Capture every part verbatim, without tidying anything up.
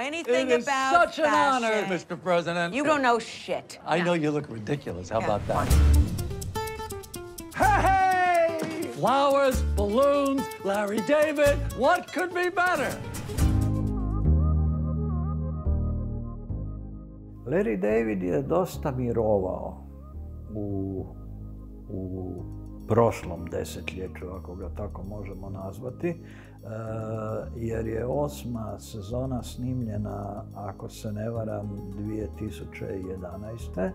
anything it is about such an honor, fashion. Mister President. You don't know shit. I No. know you look ridiculous. How Yeah, about that? fine. Hey! Flowers, balloons, Larry David. What could be better? Larry David je dosta mirovao u, u prošlom desetljeću, ako ga tako možemo nazvati, e, jer je osma sezona snimljena, ako se ne varam, dvije tisuće jedanaeste.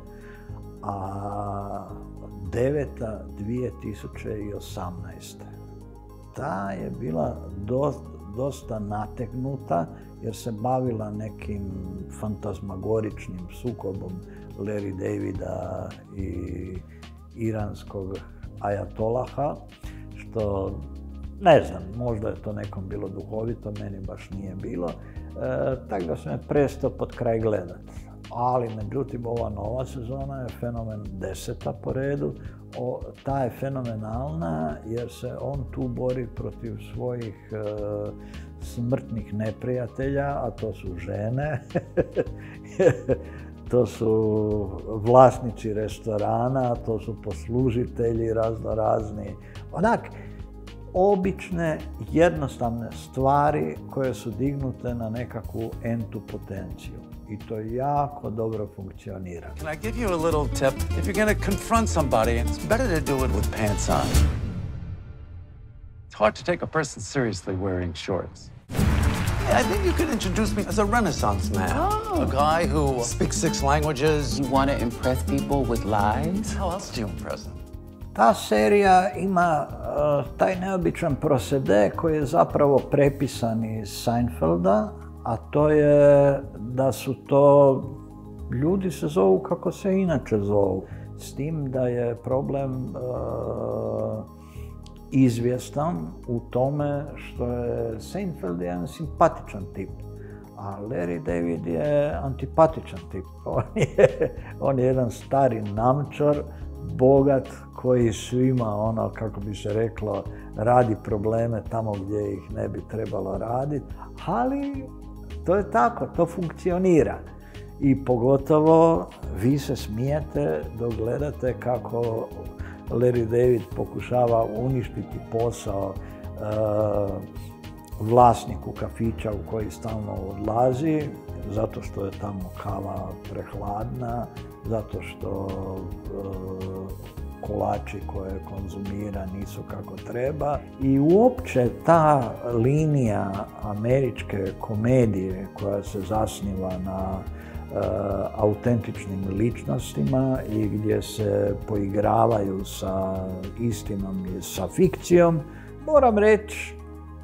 a deveta dvije tisuće osamnaeste. Ta je bila do, dosta nategnuta jer se bavila nekim fantazmagoričnim sukobom Larry Davida i iranskog ajatolaha, što ne znam, možda je to nekom bilo duhovito, meni baš nije bilo, e, tako da sam je prestao pod kraj gledati. Ali, međutim, ova nova sezona je fenomen, deseta po redu. O, ta je fenomenalna jer se on tu bori protiv svojih e, smrtnih neprijatelja, a to su žene, to su vlasnici restorana, to su poslužitelji razno razni. Onak, obične, jednostavne stvari koje su dignute na nekakvu entu potenciju. I to jako dobro funkcionira. Can I give you a little tip? If you're going to confront somebody, it's better to do it with pants on. It's hard to take a person seriously wearing shorts. Yeah, I think you could introduce me as a Renaissance man. Oh. A guy who speaks six languages. You want to impress people with lies? How else do you impress them? Ta serija ima uh, taj neobičan prosede koji je zapravo prepisan iz Seinfelda, a to je da su to, ljudi se zovu kako se inače zovu. S tim da je problem uh, izvjestan u tome što je Seinfeld jedan simpatičan tip, a Larry David je antipatičan tip. On je, on je jedan stari namčar, bogat, koji svima, ono, kako bi se reklo, radi probleme tamo gdje ih ne bi trebalo raditi, ali to je tako, to funkcionira. I pogotovo vi se smijete dok gledate kako Larry David pokušava uništiti posao uh, vlasniku kafića u koji stalno odlazi, zato što je tamo kava prehladna, zato što uh, kolači koje konzumira nisu kako treba. I uopće ta linija američke komedije koja se zasniva na uh, autentičnim ličnostima i gdje se poigravaju sa istinom i sa fikcijom, moram reći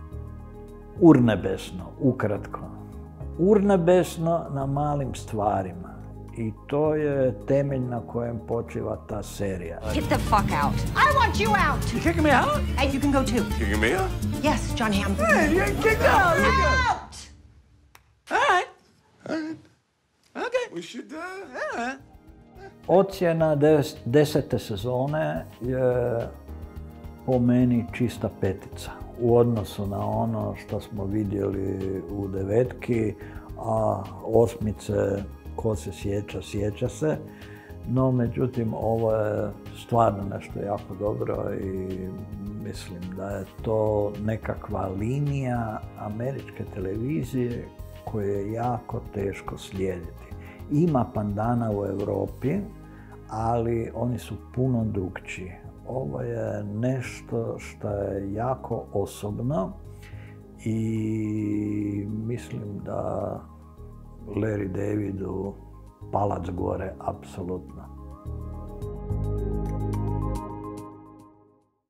urnebesno, ukratko. Urnebesno na malim stvarima. I to je temelj na kojem počiva ta serija. Get the fuck out. I want you out. You kicking me out? Hey, you can go too. Kicking me out? Yes, John Hamm. Hey, you're kicked out! Out! All right. All right. Okay. We should, uh, all right. Ocjena des, desete sezone je po meni čista petica u odnosu na ono što smo vidjeli u devetki, a osmice, ko se sjeća, sjeća se. No, međutim, ovo je stvarno nešto jako dobro i mislim da je to nekakva linija američke televizije koju je jako teško slijediti. Ima pandana u Europi, ali oni su puno drukčiji. Ovo je nešto što je jako osobno i mislim da Larry Davidu palac gore, apsolutno.